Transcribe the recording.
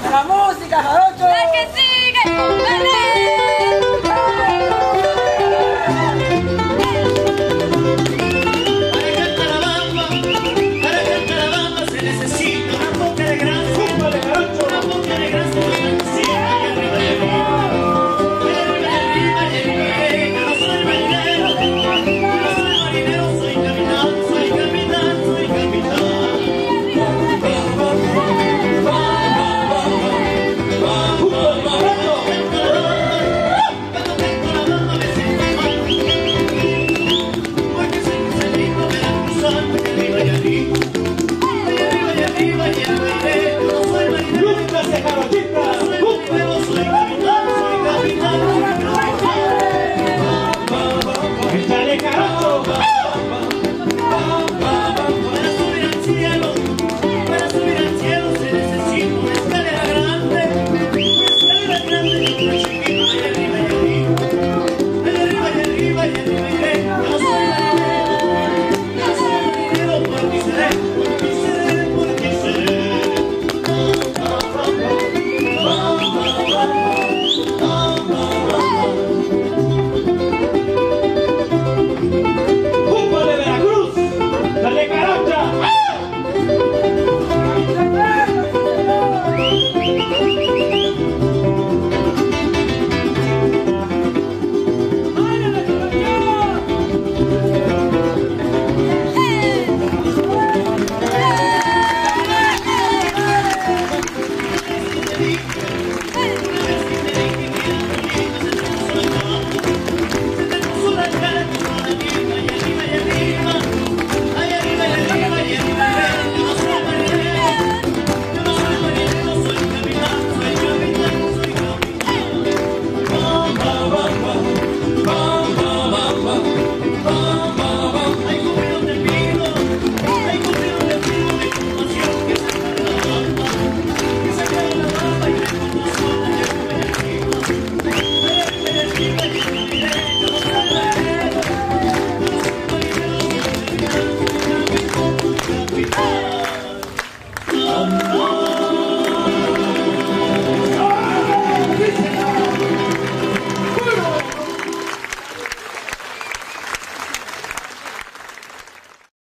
La música, jarocho. La que sigue con Para cantar la bamba se necesita una boca de grasa. Una boca de grasa muy grandecita. Y arriba y arriba. Y arriba y arriba. Yo no soy marinero. Yo no soy marinero. Soy capitán, soy capitán, soy capitán. ¡Nunca se